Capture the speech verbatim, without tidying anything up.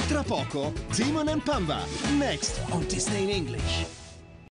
Tra poco, Timon and Pumbaa, next on Disney in English.